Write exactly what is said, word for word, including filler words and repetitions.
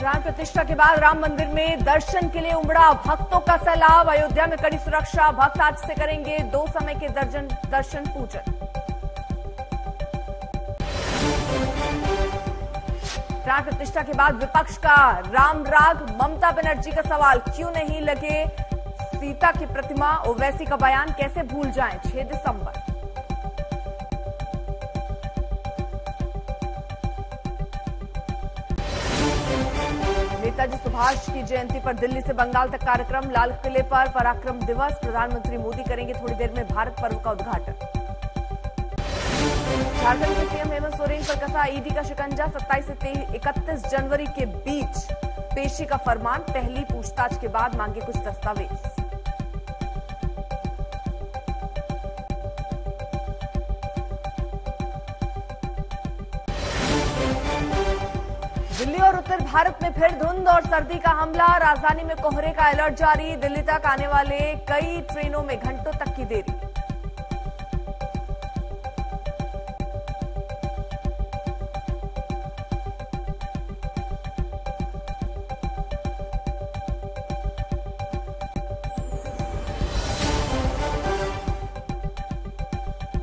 प्राण प्रतिष्ठा के बाद राम मंदिर में दर्शन के लिए उमड़ा भक्तों का सैलाब। अयोध्या में कड़ी सुरक्षा, भक्त आज से करेंगे दो समय के दर्शन दर्शन पूजन। प्राण प्रतिष्ठा के बाद विपक्ष का राम राग, ममता बनर्जी का सवाल, क्यों नहीं लगे सीता की प्रतिमा? ओवैसी का बयान, कैसे भूल जाएं छह दिसंबर। नेताजी सुभाष की जयंती पर दिल्ली से बंगाल तक कार्यक्रम। लाल किले पर पराक्रम दिवस, प्रधानमंत्री मोदी करेंगे थोड़ी देर में भारत पर्व का उद्घाटन। झारखंड के सीएम हेमंत सोरेन पर कसा ईडी का शिकंजा। सत्ताईस से इकतीस जनवरी के बीच पेशी का फरमान। पहली पूछताछ के बाद मांगे कुछ दस्तावेज। दिल्ली और उत्तर भारत में फिर धुंध और सर्दी का हमला। राजधानी में कोहरे का अलर्ट जारी। दिल्ली तक आने वाले कई ट्रेनों में घंटों तक की देरी।